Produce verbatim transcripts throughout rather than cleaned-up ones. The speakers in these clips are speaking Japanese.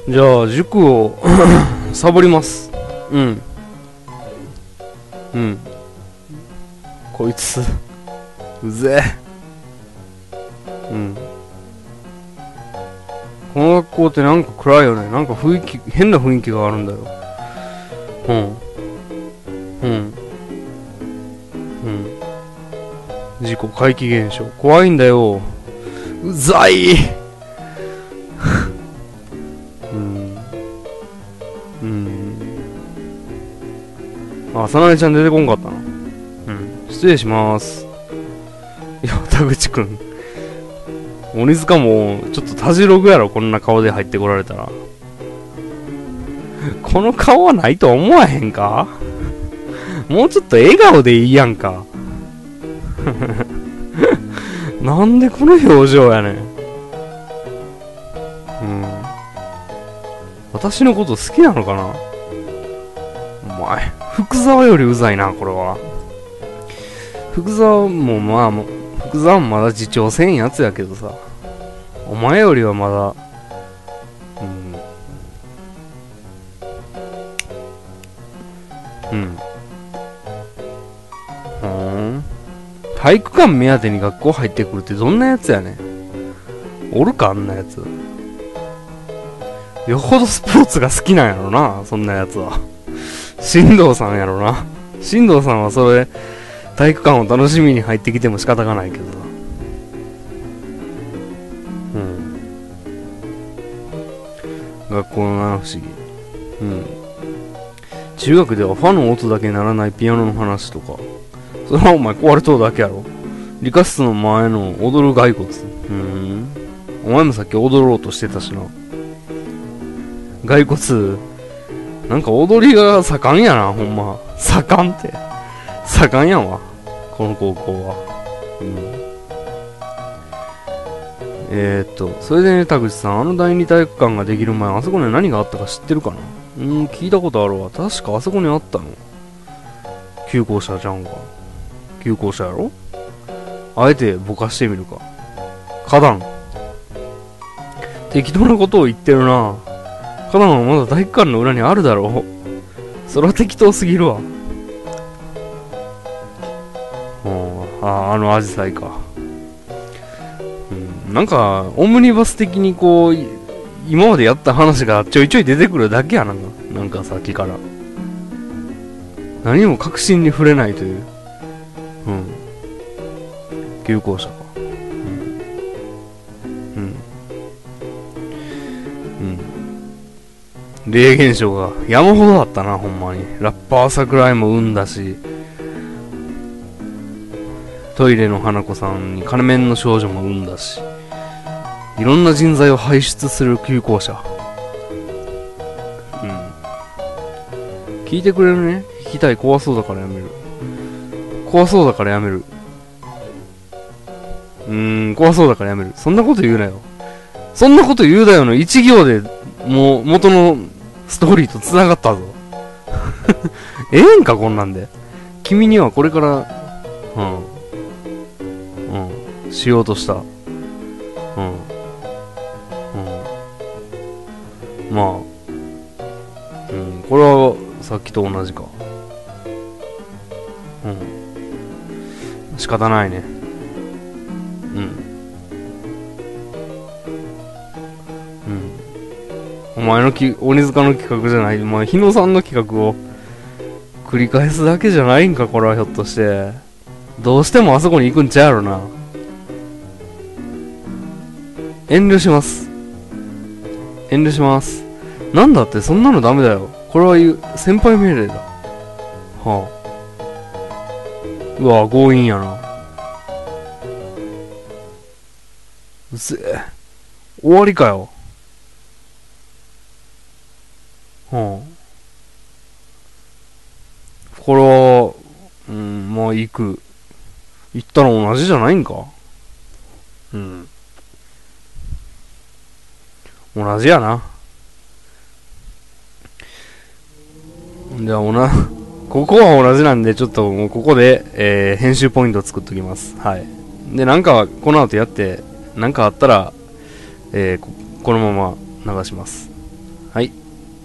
じゃあ塾をサボります。うんうんこいつうぜえ。うんこの学校ってなんか暗いよね。なんか雰囲気変な雰囲気があるんだよ。うんうんうん自己怪奇現象怖いんだよ。うざいうんうんあ、さなめちゃん出てこんかったな。うん、失礼します。いや、田口くん。鬼塚も、ちょっとたじろぐやろ、こんな顔で入ってこられたら。この顔はないと思わへんか？もうちょっと笑顔でいいやんか。なんでこの表情やねん。うん。私のこと好きなのかな？お前。福沢よりうざいな、これは。福沢もまあ、福沢もまだ自重せんやつやけどさ。お前よりはまだ、うん。うん。ほーん。体育館目当てに学校入ってくるってどんなやつやねん。おるか、あんなやつ。よほどスポーツが好きなんやろな、そんなやつは。進藤さんやろな。進藤さんはそれ体育館を楽しみに入ってきても仕方がないけどさ。うん学校の七不思議。うん中学ではファの音だけ鳴らないピアノの話とか。それはお前壊れとうだけやろ。理科室の前の踊る骸骨。うーんお前もさっき踊ろうとしてたしな。骸骨なんか踊りが盛んやな、ほんま。盛んって。盛んやわ。この高校は。うん。えーっと、それでね、田口さん、あの第二体育館ができる前、あそこに何があったか知ってるかな？うん、聞いたことあるわ。確かあそこにあったの。旧校舎じゃんか。旧校舎やろ？あえてぼかしてみるか。花壇。適当なことを言ってるな。花壇はまだ体育館の裏にあるだろう。それは適当すぎるわ。ああ、あのアジサイか。うん、なんか、オムニバス的にこう、今までやった話がちょいちょい出てくるだけやなんか、なんかさっきから。何も確信に触れないという。うん。旧校舎か。うん。うん。うん。霊現象が山ほどあったな、ほんまに。ラッパー桜井も生んだし、トイレの花子さんに金面の少女も生んだし、いろんな人材を輩出する旧校舎。うん。聞いてくれるね。聞きたい。怖そうだからやめる。怖そうだからやめる。うーん、怖そうだからやめる。そんなこと言うなよ。そんなこと言うだよの一行でもう元のストーリーと繋がったぞ。ええんかこんなんで。君にはこれから、うん。うん。しようとした。うん。うん。まあ。うん。これはさっきと同じか。うん。仕方ないね。うん。うん。お前のき、鬼塚の企画じゃない。お前、日野さんの企画を繰り返すだけじゃないんか、これはひょっとして。どうしてもあそこに行くんちゃうやろな。遠慮します。遠慮します。なんだってそんなのダメだよ。これは言う、先輩命令だ。はあ。うわ、強引やな。うぜえ。終わりかよ。はあ。これは、うん、まあ行く。行ったら同じじゃないんか？うん。同じやな。じゃあ、おな、ここは同じなんで、ちょっともうここで、えー、編集ポイントを作っときます。はい。で、なんか、この後やって、なんかあったら、えー、こ、このまま流します。 はい。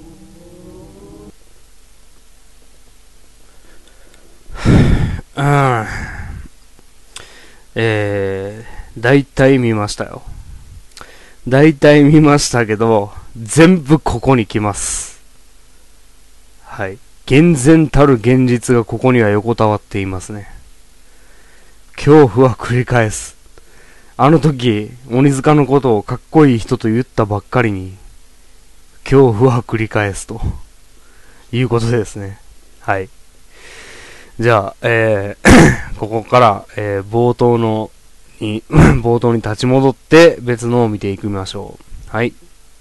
うん。えー、大体見ましたよ。大体見ましたけど、全部ここに来ます。はい。厳然たる現実がここには横たわっていますね。恐怖は繰り返す。あの時、鬼塚のことをかっこいい人と言ったばっかりに、恐怖は繰り返すということですね。はい。じゃあ、えー、ここから、えー、冒頭のに、冒頭に立ち戻って別のを見ていきましょう。はい。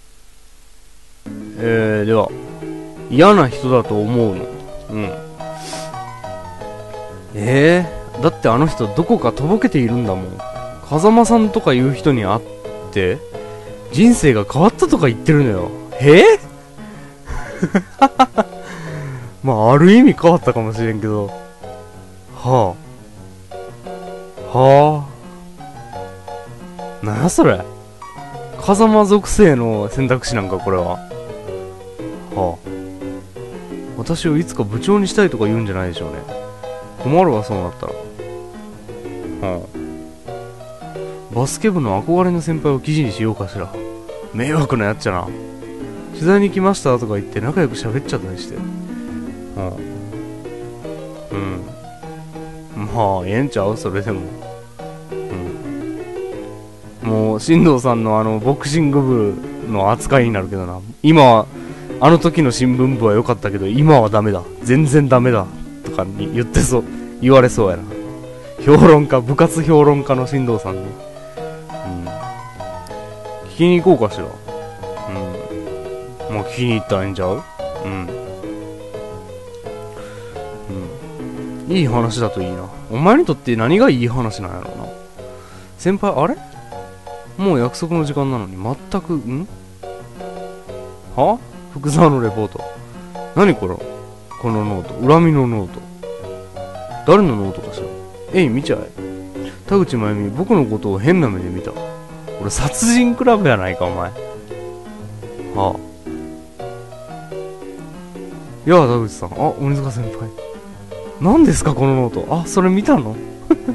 えー、では、嫌な人だと思うの。うん。えー、だってあの人どこかとぼけているんだもん。風間さんとかいう人に会って、人生が変わったとか言ってるのよ。えー、まあ、ある意味変わったかもしれんけど。はあ。はあ。なやそれ。風間属性の選択肢なんかこれは。はあ。私をいつか部長にしたいとか言うんじゃないでしょうね。困るわ、そうなったら。はあ。バスケ部の憧れの先輩を記事にしようかしら。迷惑なやっちゃな。取材に来ましたとか言って仲良く喋っちゃったりして。はあ。うん。まあ、ええんちゃうそれでも。うん。もう、進藤さんのあの、ボクシング部の扱いになるけどな。今は、あの時の新聞部は良かったけど、今はダメだ。全然ダメだ。とかに言ってそう、言われそうやな。評論家、部活評論家の進藤さんに。うん。聞きに行こうかしら。うん。まあ、聞きに行ったらいいんちゃう？うん。うん。いい話だといいな。お前にとって何がいい話なんやろうな。先輩、あれ？もう約束の時間なのに全く、ん？は？福沢のレポート。何これ？このノート。恨みのノート。誰のノートかしら。えい、見ちゃえ。田口真由美、僕のことを変な目で見た。俺、殺人クラブやないか、お前。はあ。やあ、田口さん。あ、鬼塚先輩。何ですか、このノート。あ、それ見たの？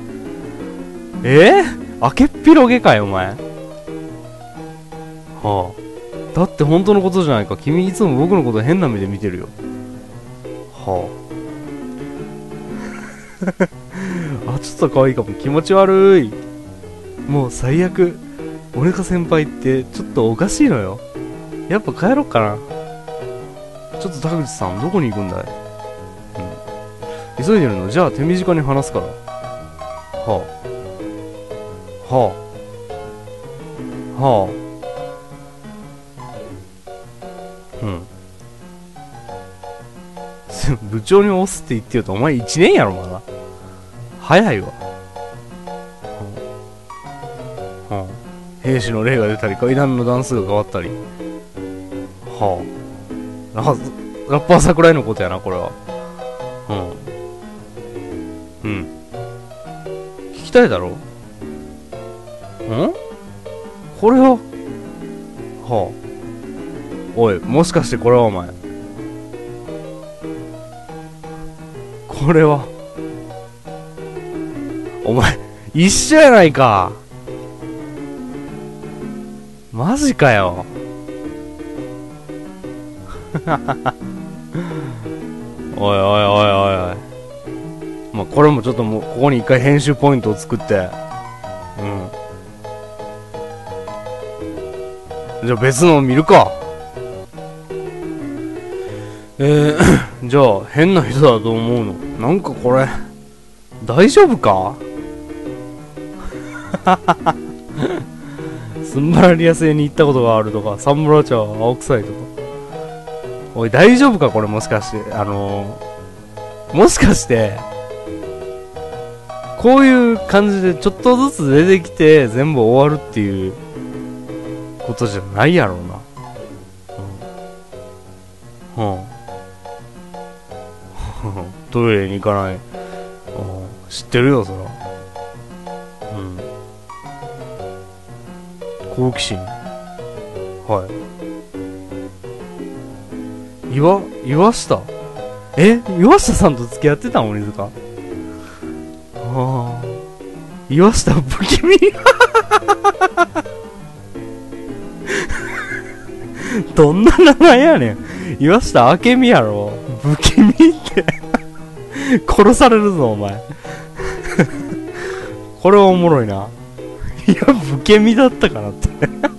えー、明けっぴろげかい、お前。はあ。だって本当のことじゃないか。君いつも僕のこと変な目で見てるよ。はあ。あ、ちょっと可愛いかも。気持ち悪い。もう最悪。俺か先輩ってちょっとおかしいのよ。やっぱ帰ろっかな。ちょっと田口さん、どこに行くんだい？うん。急いでるの？じゃあ手短に話すから。はあ。はあ。はあ。うん。部長に押すって言ってよと、お前いちねんやろ、まだ。早いわ。はあ。はあ。兵士の霊が出たり、階段の段数が変わったり。はあ。ララッパー桜井のことやな、これは。うん。うん。聞きたいだろ？ん？これは？はあ。おい、もしかしてこれはお前。これは。お前、一緒やないか。マジかよ。おいおいおいおいおい。まあ、これもちょっともう、ここに一回編集ポイントを作って。うん。じゃあ別のを見るか。えー、じゃあ変な人だと思うの。なんかこれ、大丈夫か？スンバラリア星に行ったことがあるとか、サンブラ茶は青臭いとか。おい、大丈夫かこれ、もしかして。あのー、もしかして、こういう感じでちょっとずつ出てきて全部終わるっていうことじゃないやろうな。うん。うん。トイレに行かない。うん。知ってるよ、そら。うん。好奇心。はい。 岩、岩下え岩下さんと付き合ってたん鬼塚。ああ。岩下不気味どんな名前やねん。岩下明美やろ。不気味って殺されるぞお前これはおもろいな。いや不気味だったかなって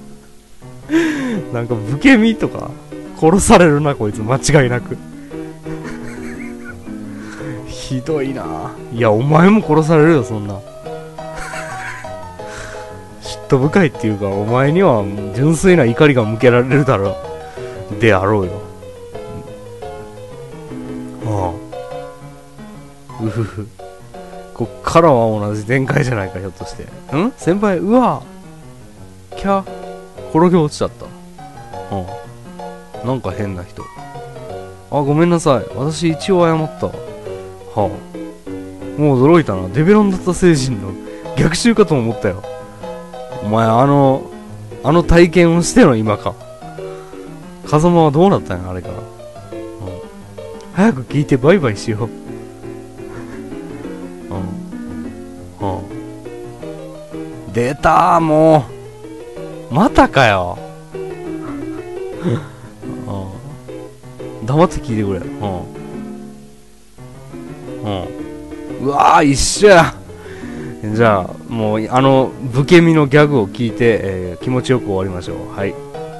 なんか不気味とか殺されるなこいつ間違いなくひどいな。いやお前も殺されるよそんな嫉妬深いっていうかお前には純粋な怒りが向けられるだろうであろうよ。ああうふふ。こっからは同じ展開じゃないかひょっとして。ん先輩うわキャ転げ落ちちゃった。うんなんか変な人。あごめんなさい私一応謝った。はあもう驚いたな。デベロンだった星人の逆襲かと思ったよ。お前あのあの体験をしての今か。風間はどうなったんやあれから、うん、早く聞いてバイバイしよう。うん、うん、出たーもうまたかよ、うん、黙って聞いてくれ。うん、うん、うわー一緒や。じゃあもうあの不気味のギャグを聞いて、えー、気持ちよく終わりましょう。はい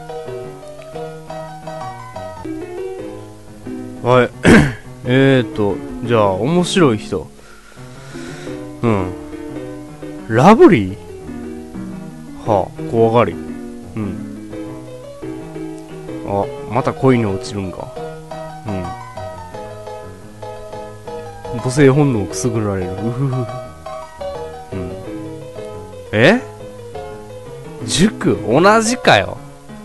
はいえーとじゃあ面白い人。うんラブリーはあ怖がり。うんあまた恋に落ちるんか。うん母性本能をくすぐられる。うふふ。うんえ塾同じかよ。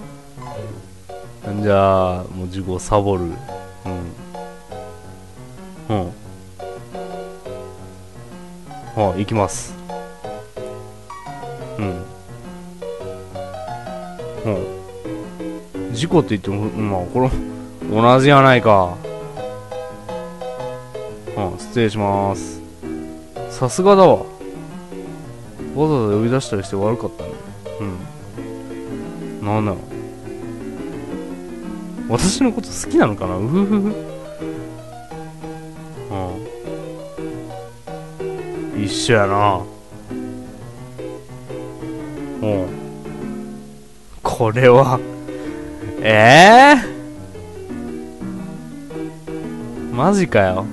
じゃあもう塾をサボる。うんうんはい、行きます。うんうん事故って言ってもまあこれ同じやないか。うん失礼しまーす。さすがだわ。わざわざ呼び出したりして悪かったね。うんなんだろう私のこと好きなのかな。うふふふ。うん一緒やな。うんこれはええー、マジかよ。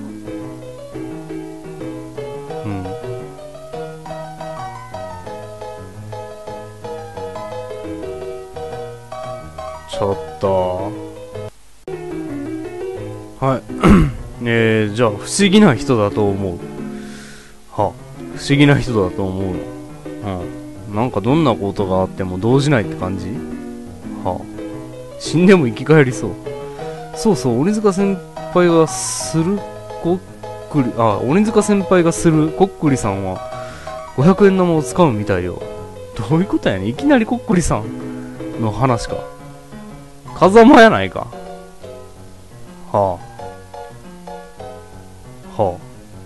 うんちょっとはいえー、じゃあ不思議な人だと思う。は不思議な人だと思うの。うんなんかどんなことがあっても動じないって感じ。は死んでも生き返りそう。そうそう鬼塚先輩がするこっくりあ鬼塚先輩がするこっくりさんはごひゃくえん玉を使うみたいよ。どういうことやねんいきなりこっくりさんの話か。風間やないか。はあは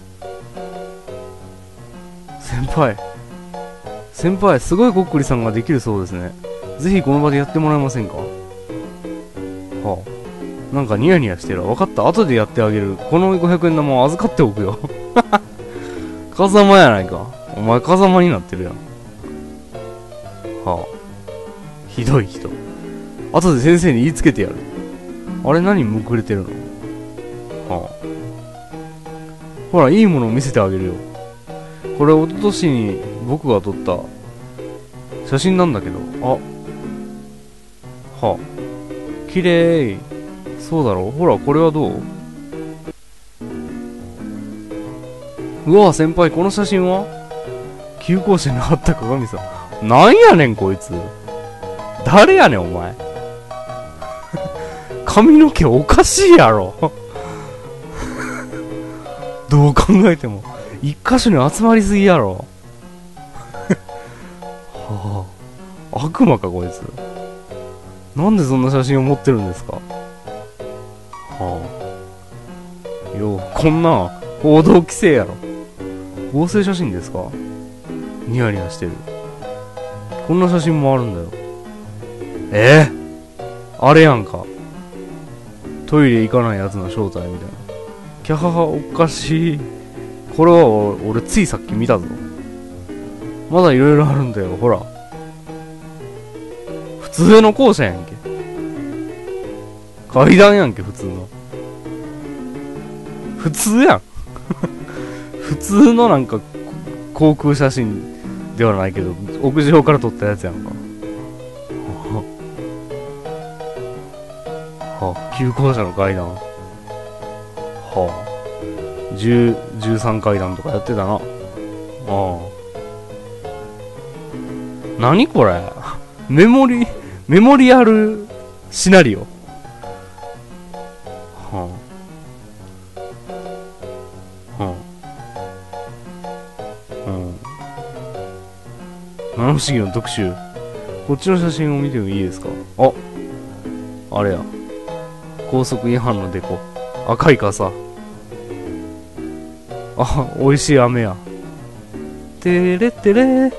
あ先輩先輩すごいこっくりさんができるそうですね。ぜひこの場でやってもらえませんか。はあなんかニヤニヤしてる。分かった後でやってあげる。このごひゃくえん玉を預かっておくよ風間やないか。お前風間になってるやん。はあひどい人。後で先生に言いつけてやる。あれ何むくれてるの。はあほらいいものを見せてあげるよ。これ一昨年に僕が撮った写真なんだけど。あはあ綺麗。そうだろう。ほらこれはどう。うわ先輩この写真は旧校舎にあった鏡さん。なんやねんこいつ誰やねんお前髪の毛おかしいやろどう考えても一箇所に集まりすぎやろはあ悪魔かこいつ。なんでそんな写真を持ってるんですか。ははあ。よう、こんな、報道規制やろ。合成写真ですか？ニヤニヤしてる。こんな写真もあるんだよ。えー、あれやんか。トイレ行かないやつの正体みたいな。キャハハ、おかしい。これは俺ついさっき見たぞ。まだいろいろあるんだよ、ほら。普通の校舎やんけ。階段やんけ、普通の。普通やん。普通のなんか、航空写真ではないけど、屋上から撮ったやつやんか。はあ、急行車の階段。はあ、じゅう、じゅうさん階段とかやってたな。ああ。何これメモリ、メモリアルシナリオ。はあ。はあ。うん。七不思議の特集。こっちの写真を見てもいいですか？あ、あれや。高速違反のデコ。赤い傘。あ、美味しい飴や。てれってれー。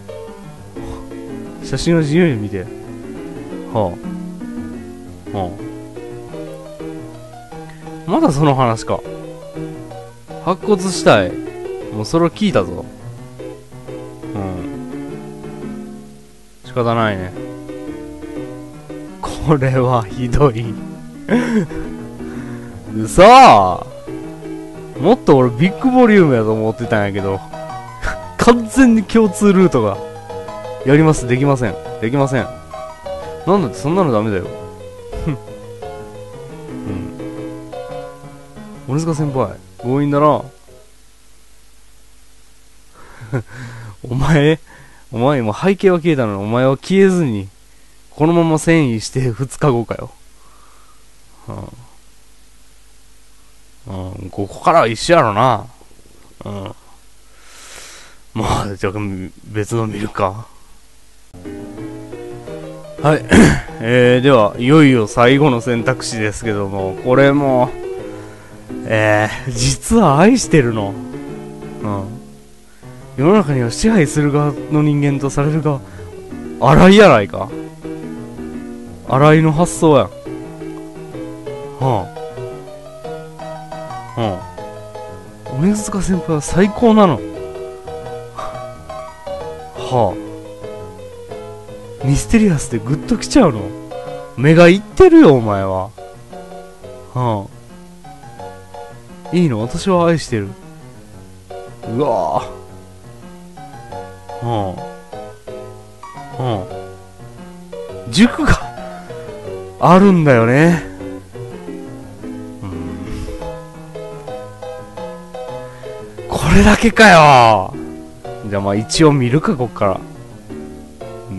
写真を自由に見て。はあ。はあ。まだその話か。白骨死体。もうそれを聞いたぞ。うん。仕方ないね。これはひどい。うそー。もっと俺ビッグボリュームやと思ってたんやけど、完全に共通ルートが。やります、できません。できません。なんだってそんなのダメだよ。うん。鬼塚先輩、強引だな。お前、お前も背景は消えたのに、お前は消えずに、このまま遷移してふつかごかよ。うん。うん、ここからは一緒やろな。うん。まあ、じゃあ別の見るか。はい。えー、では、いよいよ最後の選択肢ですけども、これも、えー、実は愛してるの。うん。世の中には支配する側の人間とされる側、荒井やないか。荒井の発想やん。はあ。はあ。鬼塚先輩は最高なの。はあ。ミステリアスでグッときちゃうの。目がいってるよ、お前は。はあ。いいの、私は愛してる。うわぁ。はあ。はあ。塾があるんだよね。うん。これだけかよ。じゃあまあ一応見るか、こっから。うん。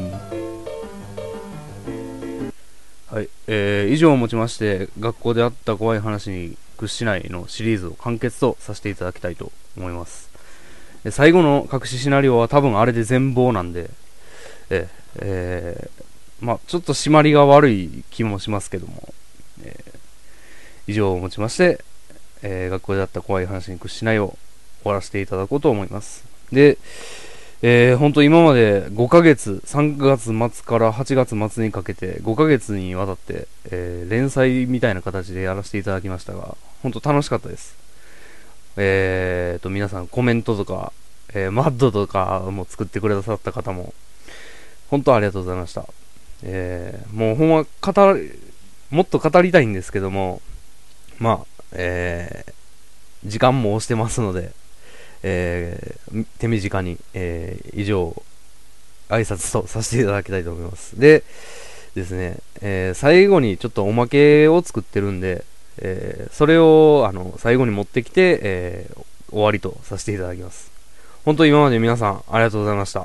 はい。えー、以上をもちまして、学校であった怖い話に屈しないのシリーズを完結とさせていただきたいと思います。最後の隠しシナリオは多分あれで全貌なんで、えー、えー、まあちょっと締まりが悪い気もしますけども、えー、以上をもちまして、えー、学校であった怖い話に屈しないを終わらせていただこうと思います。で、えー、本当今までごかげつ、さんがつ末からはちがつ末にかけてごかげつにわたって、えー、連載みたいな形でやらせていただきましたが、本当楽しかったです。えーと、皆さんコメントとか、えー、マッドとかも作ってくださった方も、本当ありがとうございました。えー、もうほんま語り、もっと語りたいんですけども、まあ、えー、時間も押してますので、えー、手短に、えー、以上、挨拶とさせていただきたいと思います。で、ですね、えー、最後にちょっとおまけを作ってるんで、えー、それをあの最後に持ってきて、えー、終わりとさせていただきます。本当に今まで皆さんありがとうございました。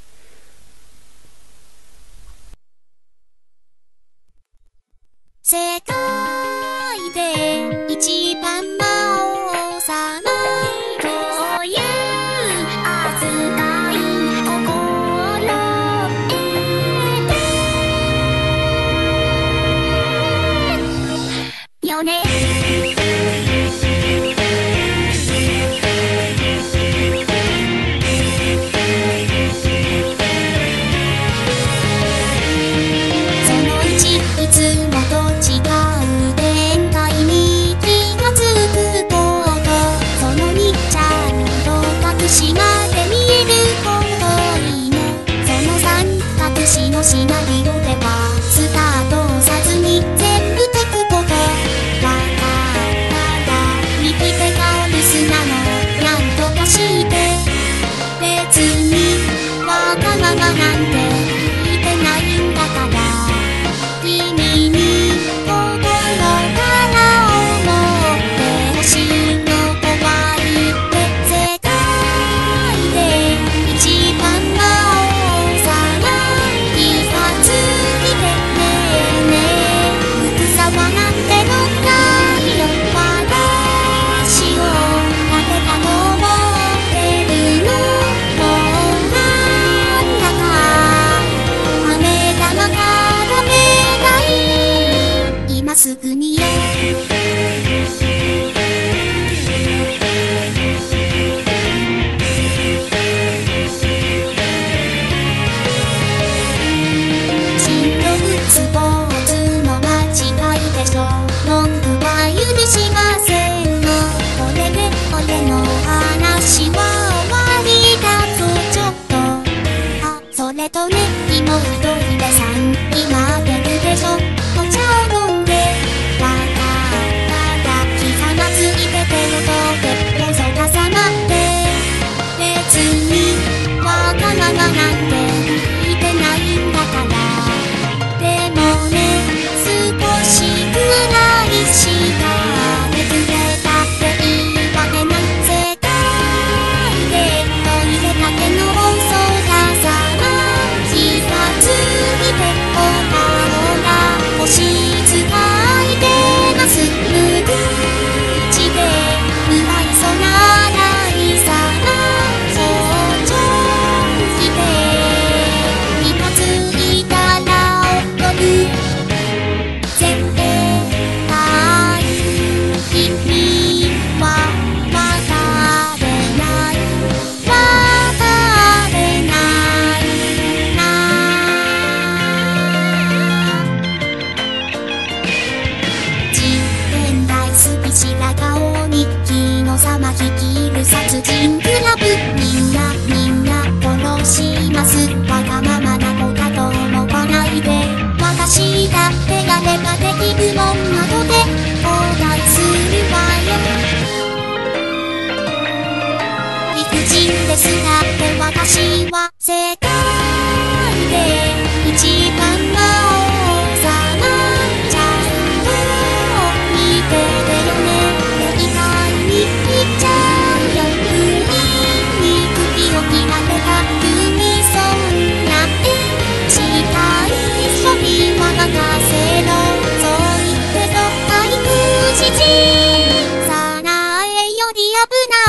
世界で一番魔王様という扱い心得てよねね、妹ひでさん今出るでしょ。お茶を飲んでわかったらひざまずいててよとてっぽそがさまって別にわがままなんて言ってないんだから。でもね少しぐらいしためくれたっていいわけない。世界でトイレだけの放送がさら気がついてお顔が星使いでなすむぐちでうまいそならいさら早朝来て気がついたら怒る絶対君はわかれないわかれないな。自分大好き白顔日記の様率いる殺人クラブ。みんなみんな殺します。わがままな子だと思わないで。私だってやればできるもんなので後悔するわよ。理不尽ですがって私は世界で一番魔王様ちゃんと見ててよね。霊界に行っちゃうよ。不意に首を切られた海そんな絵したいそびは任せろ。そう言ってどっか行くじじさなえより危ない